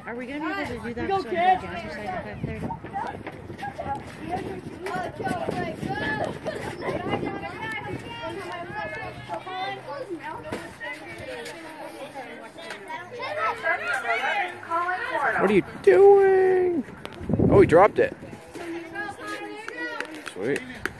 Are we going to be able to do that so the jazzercise back there? What are you doing? Oh, he dropped it. Sweet.